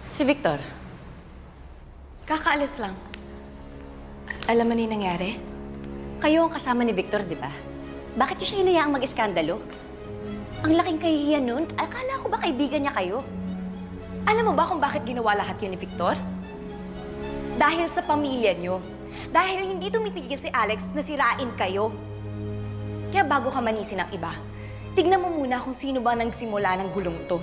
Si Victor. Kakaalis lang. Alam mo na yung nangyari? Kayo ang kasama ni Victor, di ba? Bakit niyo siya hinayaang mag-iskandalo? Ang laking kahihiyan nun. Akala ko ba kaibigan niya kayo? Alam mo ba kung bakit ginawa lahat yun ni Victor? Dahil sa pamilya niyo. Dahil hindi tumitigil si Alex na sirain kayo. Kaya bago ka manisin ng iba, tignan mo muna kung sino ba nagsimula ng gulong to.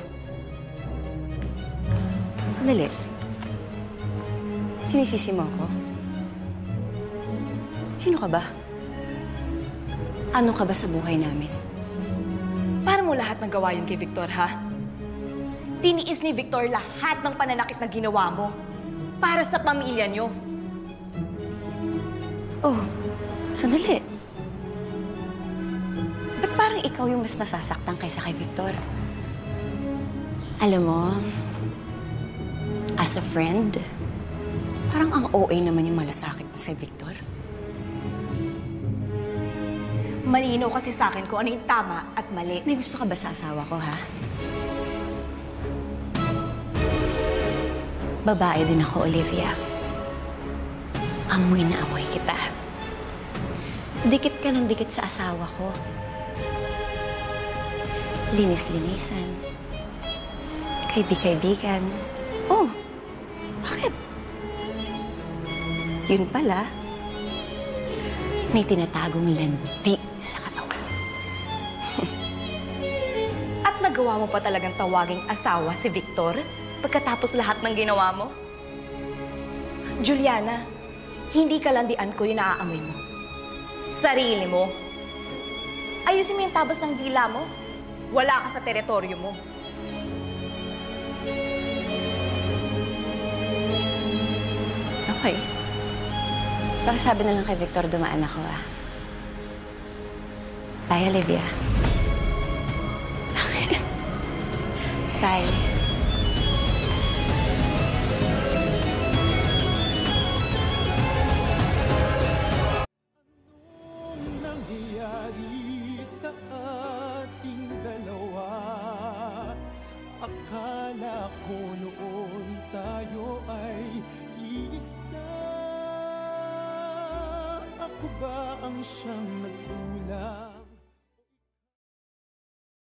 Sandali. Sinisisi mo ako? Sino ka ba? Ano ka ba sa buhay namin? Para mo lahat nagawa yun kay Victor, ha? Tiniis ni Victor lahat ng pananakit na ginawa mo. Para sa pamilya niyo. Oh, sandali. Ba't parang ikaw yung mas nasasaktan kaysa kay Victor? Alam mo, as a friend, parang ang OA naman yung malasakit mo sa Victor. Malinaw kasi sa akin kung ano yung tama at mali. May gusto ka ba sa asawa ko, ha? Babae din ako, Olivia. Amoy na amoy kita. Dikit ka ng dikit sa asawa ko. Linis-linisan. Kaibi-kaibigan. Oh, bakit? Yun pala, may tinatagong landi sa katawan. At nagawa mo pa talagang tawaging asawa si Victor pagkatapos lahat ng ginawa mo? Juliana, hindi kalandian ko yung naaamoy mo. Sarili mo. Ayusin mo yung tabas ng dila mo. Wala ka sa teritoryo mo. Okay. Pakisabi na lang kay Victor dumaan ako, ah. Bye, Olivia. Bakit? Bye. Anong nangyayari sa ating dalawa? Akala ko noon tayo ay iisa. Ako ba ang siyang nagkulang?